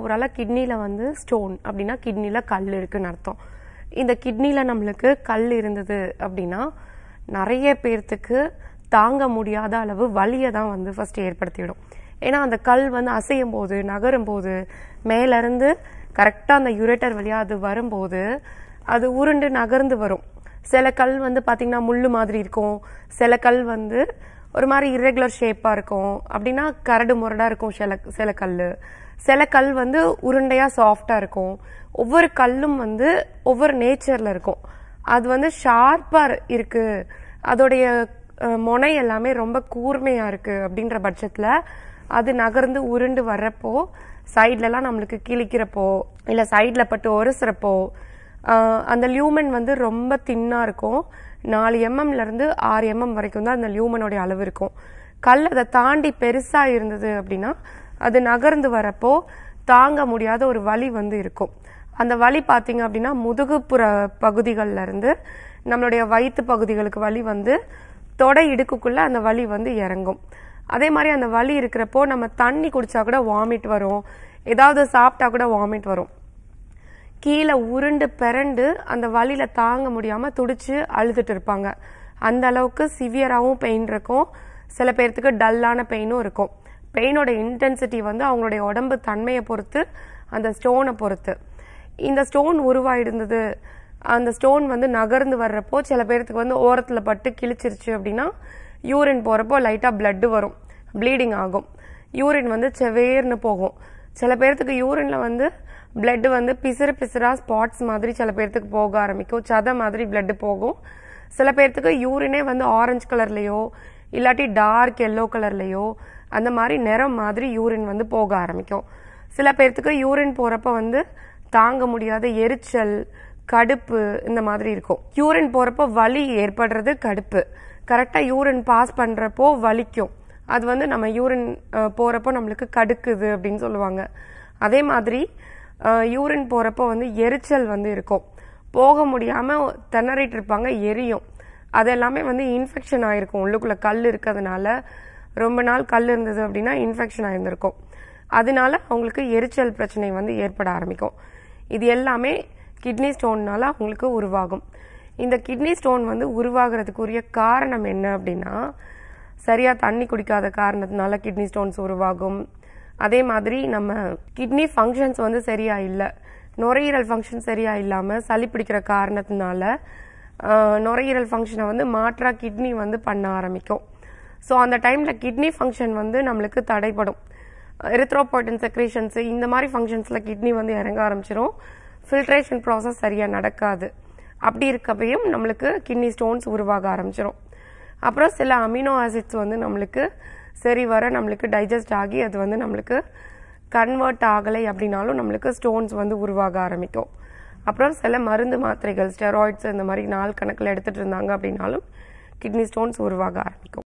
ஓவராலா கிட்னில வந்து ஸ்டோன் அப்படின்னா கிட்னில கல் இருக்குன்னு அர்த்தம். இந்த கிட்னில நம்மளுக்கு கல் இருந்தது அப்படின்னா நிறைய பேர்த்துக்கு தாங்க முடியாத அளவு வலியை தான் வந்து ஃபர்ஸ்ட் ஏற்படுத்திவிடும். ஏன்னா அந்த கல் வந்து அசையும் போது நகரும் போது மேல இருந்து கரெக்டா அந்த யூரேட்டர் வழியா அது வரும்போது அது உருண்டு நகர்ந்து வரும். சில கல் வந்து பாத்தீங்கன்னா முள்ளு மாதிரி இருக்கும், சில கல் வந்து ஒரு மாதிரி இர்ரெகுலர் ஷேப்பா இருக்கும், அப்படின்னா கரடு முரடா இருக்கும். சில கல் வந்து உருண்டையா சாஃப்டா இருக்கும். ஒவ்வொரு கல்லும் வந்து ஒவ்வொரு நேச்சர்ல இருக்கும். அது வந்து ஷார்ப்பா இருக்கு, அதோடைய முனை எல்லாமே ரொம்ப கூர்மையா இருக்கு அப்படின்ற பட்சத்துல அது நகர்ந்து உருண்டு வர்றப்போ சைட்ல எல்லாம் நம்மளுக்கு கிழிக்கிறப்போ இல்ல சைட்ல பட்டு ஒருசுறப்போ அந்த லியூமன் வந்து ரொம்ப தின்னா இருக்கும். 4 mm இருந்து 6 mm வரைக்கும் தான் அந்த லியூமனோட அளவு இருக்கும். கல் அதை தாண்டி பெருசா இருந்தது அப்படின்னா அது நகர்ந்து வரப்போ தாங்க முடியாத ஒரு வலி வந்து இருக்கும். அந்த வலி பாத்தீங்க அப்படின்னா முதுகுப்புற பகுதிகள்ல இருந்து நம்மளுடைய வயிற்று பகுதிகளுக்கு வலி வந்து தொடை இடுக்குள்ள அந்த வலி வந்து இறங்கும். அதே மாதிரி அந்த வலி இருக்கிறப்போ நம்ம தண்ணி குடிச்சா கூட வாமிட் வரும், ஏதாவது சாப்பிட்டா கூட வாமிட் வரும். கீழே உருண்டு பிறண்டு அந்த வலியில தாங்க முடியாம துடிச்சு அழுதுட்டு இருப்பாங்க. அந்த அளவுக்கு சிவியராகவும் பெயின் இருக்கும். சில பேர்த்துக்கு டல்லான பெயினும் இருக்கும். பெயினோட இன்டென்சிட்டி வந்து அவங்களுடைய உடம்பு தன்மையை பொறுத்து, அந்த ஸ்டோனை பொறுத்து. இந்த ஸ்டோன் உருவாயிருந்தது, அந்த ஸ்டோன் வந்து நகர்ந்து வர்றப்போ சில பேர்த்துக்கு வந்து ஓரத்துல பட்டு கிழிச்சிருச்சு அப்படின்னா யூரின் போறப்போ லைட்டா பிளட் வரும், ப்ளீடிங் ஆகும். யூரின் வந்து செவேர்னு போகும். சில பேர்த்துக்கு யூரின்ல வந்து பிளட் வந்து பிசுறா ஸ்பாட்ஸ் மாதிரி சில பேர்த்துக்கு போக ஆரம்பிக்கும், சதை மாதிரி பிளட் போகும். சில பேர்த்துக்கு யூரினே வந்து ஆரஞ்சு கலர்லயோ இல்லாட்டி டார்க் எல்லோ கலர்லயோ அந்த மாதிரி நிறம் மாதிரி யூரின் வந்து போக ஆரம்பிக்கும். சில பேர்த்துக்கு யூரின் போறப்ப வந்து தாங்க முடியாத எரிச்சல், கடுப்பு இந்த மாதிரி இருக்கும். யூரின் போறப்போ வலி ஏற்படுறது கடுப்பு, கரெக்டா யூரின் பாஸ் பண்றப்போ வலிக்கும். அது வந்து நம்ம யூரின் போறப்போ நம்மளுக்கு கடுக்குது அப்படின்னு சொல்லுவாங்க. அதே மாதிரி யூரின் போறப்போ வந்து எரிச்சல் வந்து இருக்கும், போக முடியாம திணறிட்டு இருப்பாங்க, எரியும். அது எல்லாமே வந்து இன்ஃபெக்ஷன் ஆயிருக்கும். உள்ளுக்குள்ள கல் இருக்கிறதுனால ரொம்ப நாள் கல் இருந்தது அப்படின்னா இன்ஃபெக்ஷன் ஆயிருந்திருக்கும். அதனால அவங்களுக்கு எரிச்சல் பிரச்சனை வந்து ஏற்பட ஆரம்பிக்கும். இது எல்லாமே கிட்னி ஸ்டோன்னால அவங்களுக்கு உருவாகும். இந்த கிட்னி ஸ்டோன் வந்து உருவாகிறதுக்குரிய காரணம் என்ன அப்படின்னா, சரியா தண்ணி குடிக்காத காரணத்தினால கிட்னி ஸ்டோன்ஸ் உருவாகும். அதே மாதிரி நம்ம கிட்னி ஃபங்க்ஷன்ஸ் வந்து சரியா இல்லை, நுரையீரல் ஃபங்க்ஷன் சரியா இல்லாம சளி பிடிக்கிற காரணத்தினால நுரையீரல் ஃபங்க்ஷனை வந்து மாற்றா கிட்னி வந்து பண்ண ஆரம்பிக்கும். ஸோ அந்த டைம்ல கிட்னி ஃபங்க்ஷன் வந்து நம்மளுக்கு தடைப்படும். எரித்ரோபாய்டின் செக்ரேஷன்ஸ் இந்த மாதிரி ஃபங்க்ஷன்ஸ்ல கிட்னி வந்து இறங்க ஆரம்பிச்சிடும். ஃபில்ட்ரேஷன் ப்ராசஸ் சரியா நடக்காது. அப்படி இருக்கப்பையும் நம்மளுக்கு கிட்னி ஸ்டோன்ஸ் உருவாக ஆரம்பிச்சிடும். அப்புறம் சில அமினோ ஆசிட்ஸ் வந்து நம்மளுக்கு சரி வர நம்மளுக்கு டைஜஸ்ட் ஆகி அது வந்து நம்மளுக்கு கன்வெர்ட் ஆகலை அப்படின்னாலும் நம்மளுக்கு ஸ்டோன்ஸ் வந்து உருவாக ஆரம்பிக்கும். அப்புறம் சில மருந்து மாத்திரைகள், ஸ்டெராய்ட்ஸ் இந்த மாதிரி நாள் கணக்கில் எடுத்துட்டு இருந்தாங்க அப்படின்னாலும் கிட்னி ஸ்டோன்ஸ் உருவாக ஆரம்பிக்கும்.